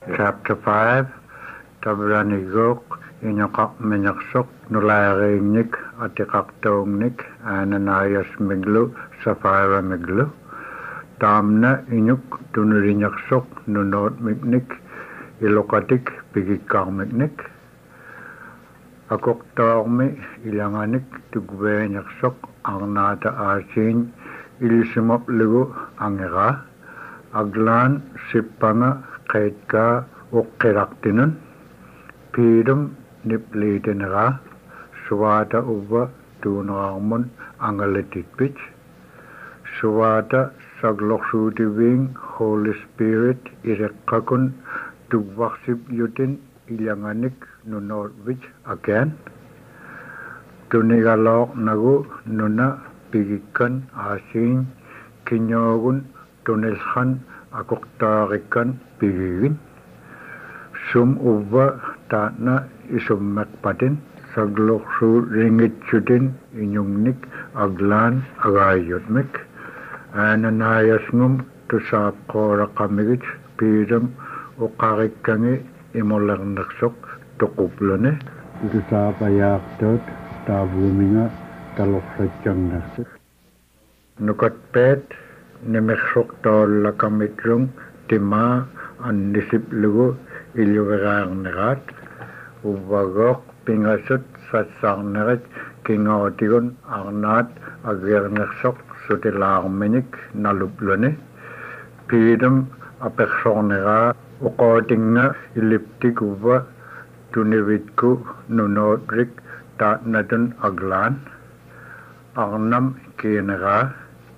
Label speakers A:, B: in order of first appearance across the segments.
A: Chapter 5 Tabranigok Inyakak Minyaksok Nulairingnik Atikaktoongnik Ananias Miglu Sapphira Miglu Tamna Inyuk Tunurinyaksok Nunot Miknik Ilokatik Pigikang Miknik Akok Tormi Ilanganik Tugbenyaksok Arnata Asin Ilisimop Ligu Angera Aglan Sipanga Kaitka Ukkiraktinun Pidum Niplitinera Suwata Uva Tunarmun Angalitikpich Suwata Sagloksutiving Holy Spirit Irekkakun Tugwaksip Yutin Ilyanganik Nunotwich again Tunigalok Nagu Nuna Pigikan Asin Kinyogun Tunilhan Akuktarikan Pigigin Sum Uva Tatna Isummakpatin Sagloksu Ringitsutin Inyungnik Aglan Agayutmik Ananias Ngum Tusap Korakamigich Pidam Ukarikangi Imolagnaksok Tukuplone Tusap Ayaktot Tavuminga Taloksajangnasik Nukat Pet Nemeksok tol lakamitrung tima an nisip lugu iluverang nerat uvagok pingasut satsang neret kingotigun arnat agernexok sutilang minik naluplone pidum apeksong nera ukotinga iliptik uva tunivitku nunotrik ta natun aglan arnam kinera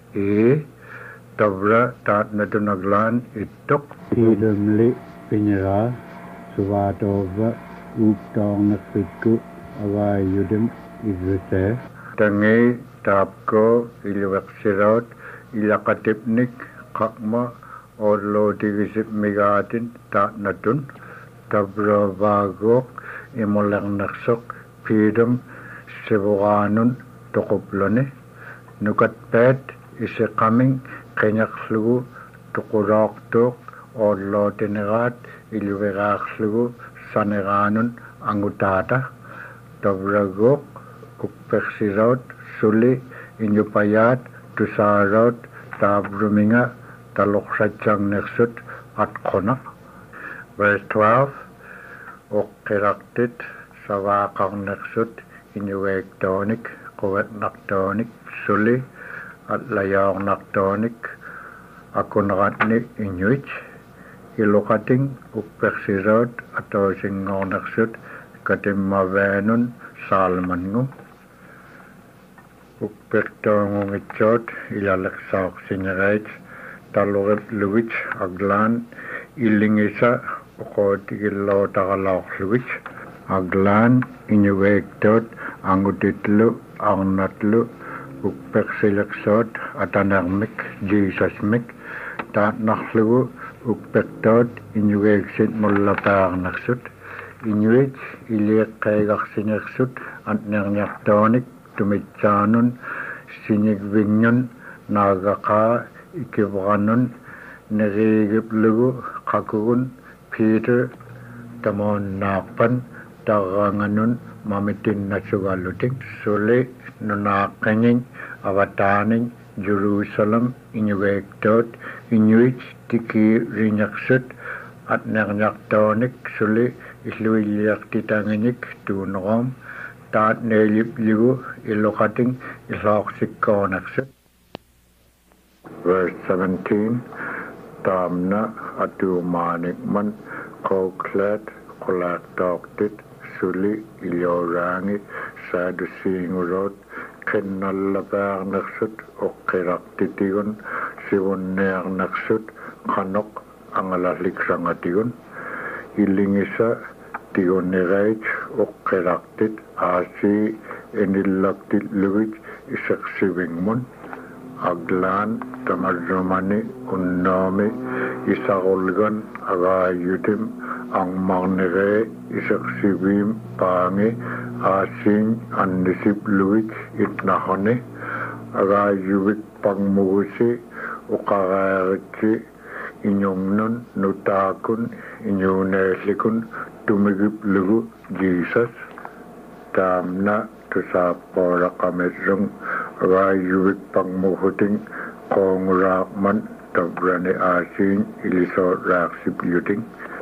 A: Tabra tat natunaglan itok idemli pinyera suvatova uktong nakpitku away yudim idvete tangi tapko iliwaksirot ilakatipnik kakma orlo tigisip migatin tat natun tabra vagok imolang naksok pidem seburanun tokoplone nukat pet isi kaming Kenyakslugu tukuraktuk orlo tinerat iluveraakslugu saneranun angutata tabragok ukpeksirot suli Inupiat tusarot tabruminga taloksachang neksut at konak verse 12 ukkiraktit savakang neksut inuwektonik kowet naktonik suli at layang naktonik akunratni inuit ilokating ukpeksirot atau singong naksut katimavenun salmangum ukpektongong itchot ilalaksak sinyarait talurip luwich aglan ilingisa ukotigilo takalak luwich aglan inuwektot angutitlu arnatlu ukpeksilaksot atanarmik Jesusmik taat nakhlugu ukpektot inuweksit mullapaarnaksut inuit iliqaigarsingersut antnernyartoonik tumitsaanun sinigvingnun naagaqa ikivranun nerigiplugu qakugun Peter tamon naaqpan tarranganun mamitin nasugaluting suli nunaqanging avataning Jerusalem inuwektot inuit tiki rinyaksut at nernyaktonik suli isluiliaktitanginik tunorom taat nelipligu ilokating islaqsikkonaksut verse 17 tamna atumanikman koklet kolaktaktit suli iliorangi sadusingurot kennallapаарnaksut okkiraktitigun sivunnearnaksut kanok angalaliksangatigun ilingisa tigunnerait okkiraktit aasi enillaktit lugit isaksivingmun aglan tamarrumani unnaami isaqulgan agayutim angmarnere isaksivim paangi asin annisip luwik itnahone agayuvik pangmugusi uqaraaritsi inyong nun nutakun inyunesikun tumigip lugu Jesus tamna tusapora kamedrung rayuwik pangmuhuting kong rakman tabrani asin iliso raksip yuting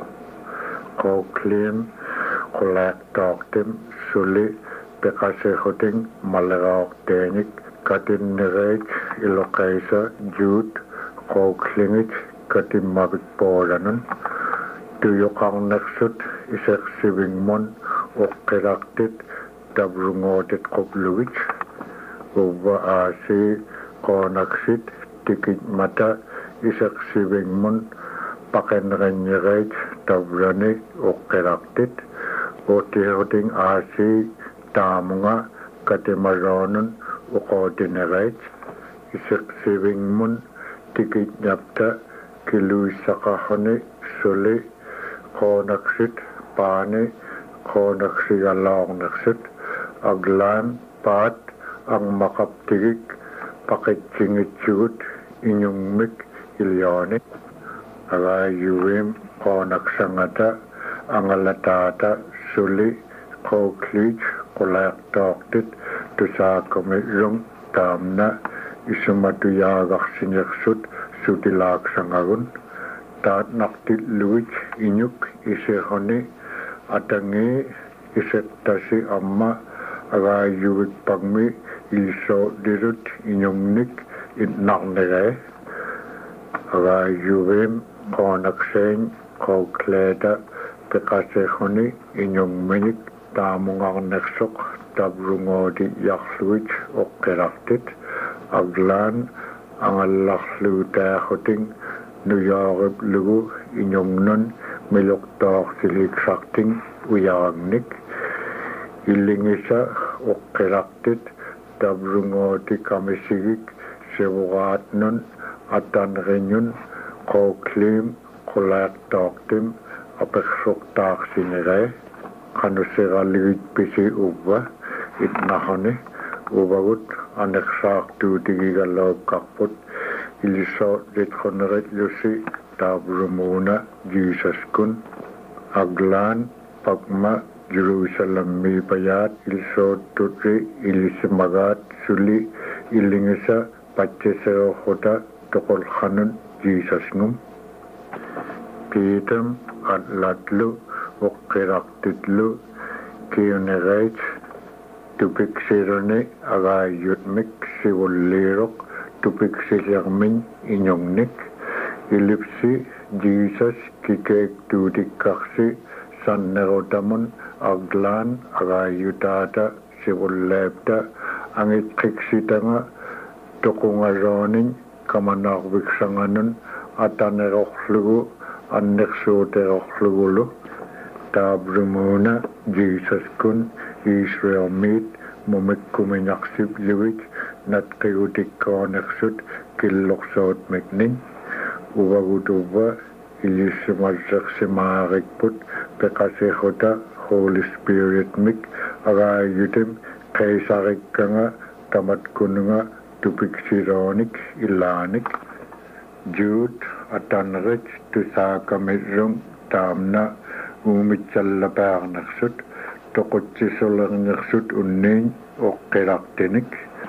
A: ko claim kolak toktim suli pekase huting malerok tenik katin nirek ilokaisa jud ko klingit katin mabik poranan tuyokang neksut isek sibing mon okiraktit tabrungotit kopluwich uba asi konaksit tikit mata isek sibing mon pakenrenyerek tabrani okiraktit otihoting asi tamunga katimaronon ukotinerek isek sibing mon tikit nyapta kiluisakahoni suli konaksit pani konaksigalong naksit aglan pat ang makaptigik pakitsingitsut inyong mik ilyonik agayuwim konaksangata ang alatata suli koklij kolak toktit tusakomirung tamna isumatuyagak sinyaksut sutilak sangagun tat naktit luwich inyuk isehoni atangi isektasi amma agayuwik pagmi ilso dirut inyongnik itnaknere agayuwim konakseng kokleda pekasehoni inyongmenik tamungak neksok tabrungodi yaksluwich okeraktit aglan angalakluta hoting nuyarib lugu inyongnon miloktok silik sakting uyagnik ilingisa okeraktit tabrungoti kamisigik sebugat nun atan renyun koklim kolak toktim apeksok tak sinire kanusiraligit pisi uba itnahane ubagut aneksak tu tigigalaw kakput iliso ditkoneret lusi tabrumuna Jesus kun aglan pagma Jerusalem mi payat iliso tutri ilisimagat suli ilingisa pachesero khota tokol khanun Jesus ngum pitam atlatlu okiraktitlu kionerech tupik sirone agayutmik siwulirok tupik silyangmin inyongnik ilipsi Jesus kikek tudik kaksi sannerotamon aglan agayutata siwullepta angit kiksitanga tokungaronin kamanakbiksanganon ataneroklugu anneksuuteroklugulu tabrumuna Jesus kun Israel meet mumikkuminaksip liwik nat kayutikkoneksut killoksot mekning uwagutuba ilisimarsaksimarikput pekasehota Holy Spirit mik agayutim kaisarikkanga tamatkununga tupiksironik ilanik Jude atanrich tusakamirung tamna umitsallapaarnaksut toquttisolernerksut unniin oqqilartinik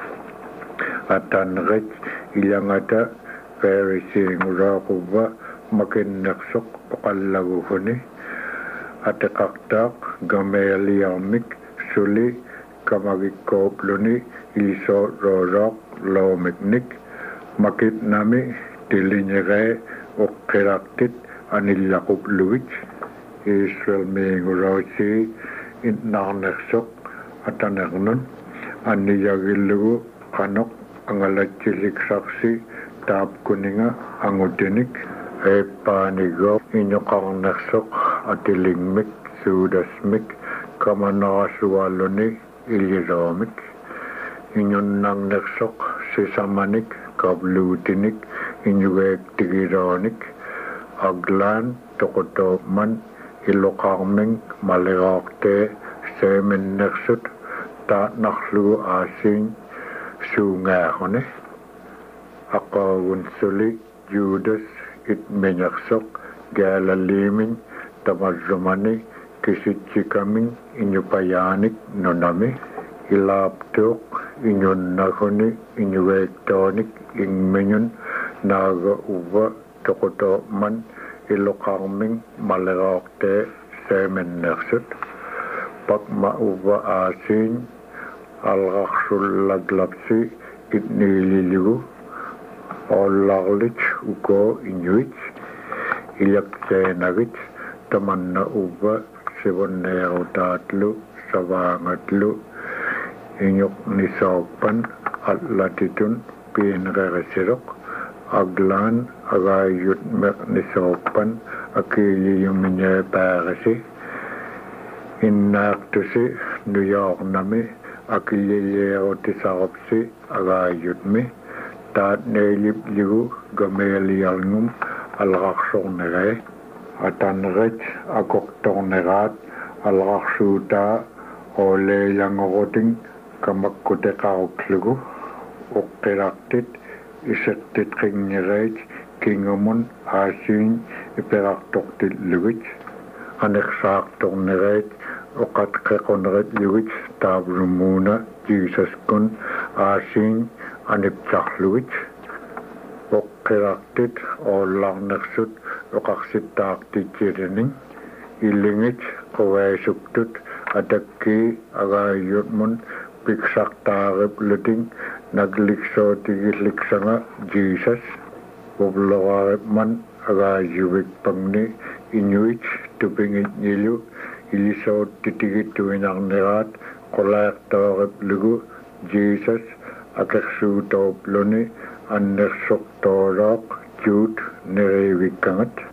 A: atanrich ilangata Pharisee-nguraaquvva makinnersoq oqallaguhuni ateqartaaq Gamalielmik suli kamagikkooppluni ilisoorooraaq loomiknik makitnami tilinyere oqqilartit anillaqupluwit Israel miingurausi innarnersoq atanernun anniyagillugu qanoq angalatsiliksaarsi taapkuninga angutinik eeppaanigo inyoqarnersoq atilingmik suudasmik kamanarasualluni illiloomik inyunnarnersoq sisamanik kabluutinik inyugeek tigiroonik aglaan toqotoopman iloqarming maleraaqtee seeminnersut taatnarlugu aasiin suungaarune aqaagun suli Judas it menyaksok galalimin tamazumani kisitchikamin inupayanik nonami ilaptok inyun nakuni inuektonik ingmenyun naga uva tokoto man ilokarming malerokte semen nersut pak ma uva asin alraksul laglapsi itnililigu ollarlich uko inuit ilaksenagit tamanna uva sivonneerutatlu savangatlu inyuk nisokpan atlatitun pinreresirok aglan agayut mek nisokpan akiliyuminye parasi innaktusi New nami akiliyeroti agayutmi taat neilip ligu gamelialngum alraksornere atanret akoktornerat alraksuta oleyangoroting kamakkuteqaruklugu uqqilaqtit isettit qingneret kingumun aasiin iperartortillugit aneqsaartorneret uqatqeqoneret lugit taavrumuuna jiisaskun aasiin aniptarlugit uqqilaqtit oollarnersut uqarsittaartitsilinin ilingit quvaisuktut atakki agayutmun piksartaaripluting nagliksootigillaksanga Jesus ublogaripman agayuvikpangni inuit tupingit nilu ilisoottitigittuinarneraat qulaertooriplugu Jesus akersuutoopluni annersortooloq juut nerivikkangat